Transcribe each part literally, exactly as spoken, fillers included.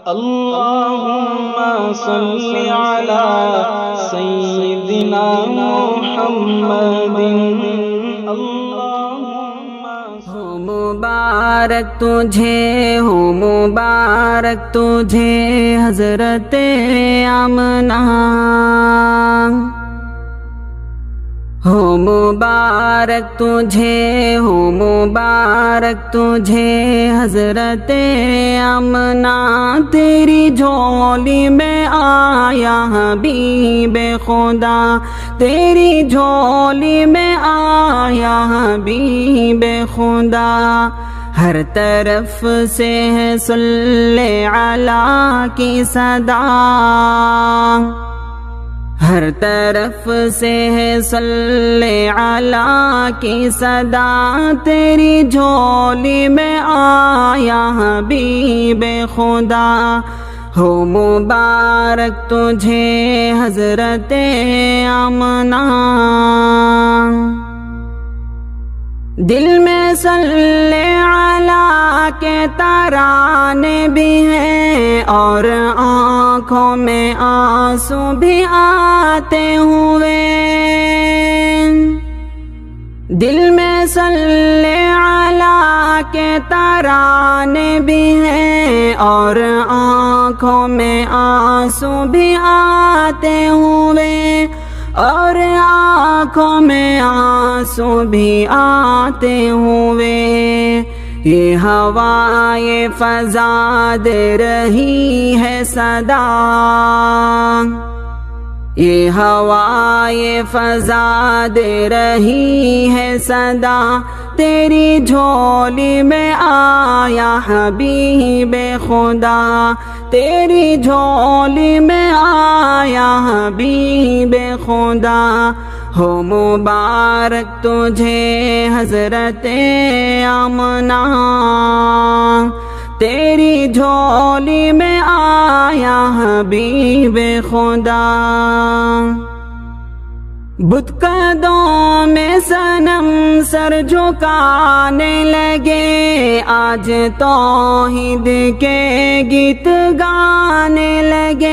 اللهم صل على سيدنا محمد ہو مبارک تجھے، ہو مبارک تجھے حضرت آمنہ، ہو مبارک تجھے، ہو مبارک تجھے حضرت آمنہ، تیری جھولی میں آیا حبیب خدا، تیری جھولی میں آیا حبیب خدا، ہر طرف سے ہے صلی علی کی صدا، ہر طرف سے ہے صلی علی کی صدا، تیری جھولی میں آیا حبیب خدا، ہو مبارک تجھے حضرت آمنہ، دل میں صلی علی کے ترانے بھی ہیں اور آنکھوں میں آنسو بھی آتے ہوئے، دل میں صلی علی کے ترانے بھی ہیں اور آنکھوں میں آنسو بھی آتے ہوئے، اور آنکھوں میں آنسو بھی آتے ہوئے، یہ ہوا یہ فضا دے رہی ہے صدا، یہ ہوا یہ فضا دے رہی ہے صدا، تیری جھولی میں آیا حبیب خدا، تیری جھولی میں آیا حبیب خدا، ہو مبارک تجھے حضرت آمنہ، تیری جھولی میں آیا حبیب خدا، بت قدوں میں صنم سر جھکانے لگے، آج توحید کے گیت گانے لگے،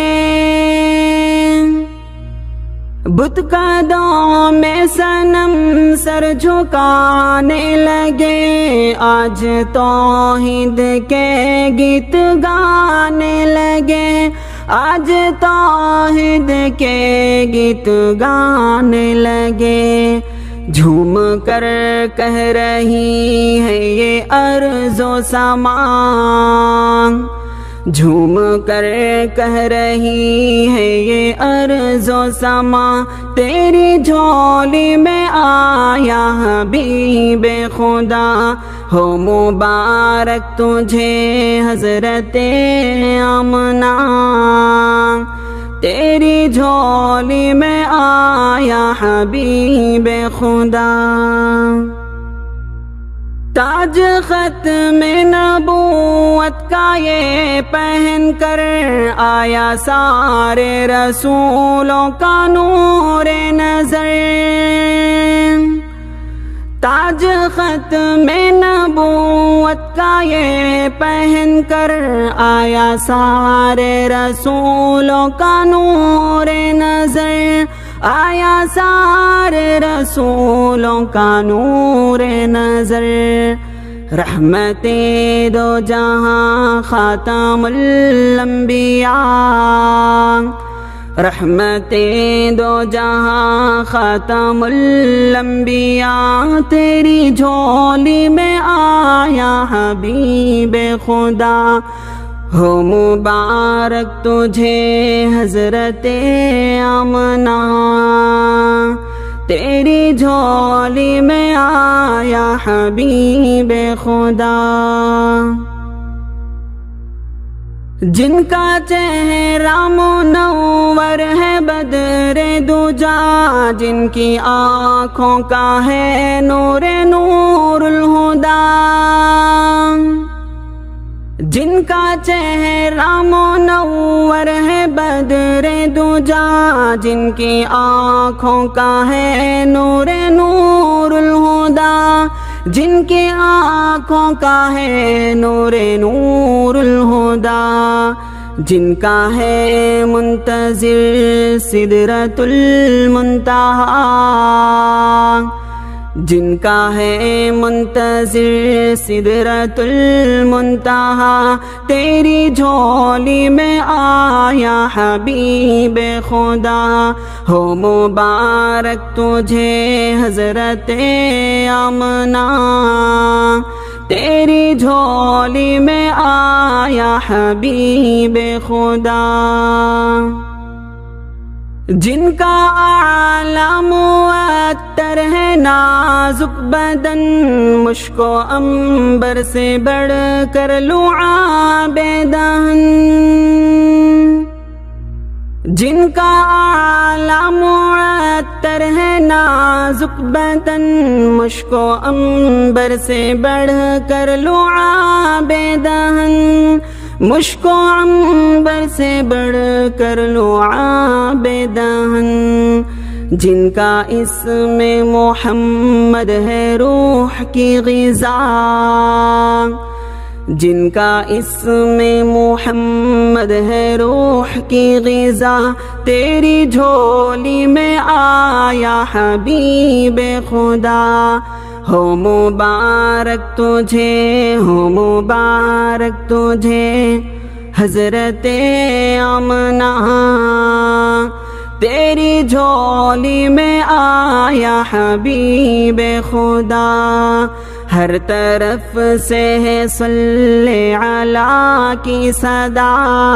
بت قدوں میں صنم سر جھکانے لگے، آج توحید کے گیت گانے لگے، آج توحید کے گیت گانے لگے، جھوم کر کہہ رہی ہے یہ ارض و سما، جھوم کر کہہ رہی ہے یہ ارض و سما، تیری جھولی میں آیا حبیب خدا، ہو مبارک تجھے حضرت آمنہ، تیری جھولی میں آیا حبیب خدا، تاج ختم نبوت کا یہ پہن کر آیا سارے رسولوں کا نور نظر، تاج ختم نبوت کا یہ پہن کر آیا سارے رسولوں کا نور نظر، آیا سارے رسولوں کا نور نظر، رحمتیں دو جہاں خاتم الانبیاء، رحمتیں دو جہاں خاتم الانبیاء، تیری جھولی میں آیا حبیب خدا، ہو مبارک تجھے حضرت آمنہ، تیری جھولی میں آیا حبیب خدا، جن کا چہرہ منور ہے بدر دوجا، جن کی آنکھوں کا ہے نور نور الہدا، جن کا چہرہ منور ہے بدر دوجا، جن کی آنکھوں کا ہے نور نور الہدا، جن کی آنکھوں کا ہے نور نور الہدا، جن کا ہے منتظر سدرۃ المنتہا، جن کا ہے منتظر سدرۃ المنتہا، تیری جھولی میں آیا حبیب خدا، ہو مبارک تجھے حضرت آمنہ، تیری جھولی میں آیا حبیب خدا۔ جن کا اعلیٰ معطر ہے نازک بدن، مشک و عنبر سے بڑھ کر لعاب دہن، جن کا اعلیٰ معطر ہے نازک بدن، مشک و عنبر سے بڑھ کر لعاب دہن، مشک و عنبر سے بڑھ کر لعاب دہن، جن کا اسم محمد ہے روح کی غذا، جن کا اسم محمد ہے روح کی غذا، تیری جھولی میں آیا حبیب خدا، ہو مبارک تجھے، ہو مبارک تجھے حضرت آمنہ، تیری جھولی میں آیا حبیب خدا، ہر طرف سے ہے صلی علی کی صدا،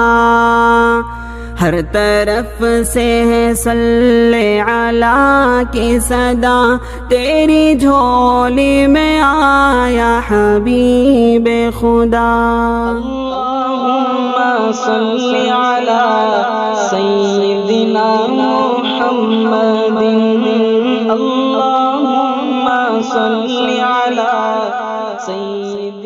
ہر طرف سے ہے صلی علی کی صدا، تیری جھولی میں آیا حبیب خدا۔ اللہم صلی علی سیدنا محمد، اللہم صلی علی سیدنا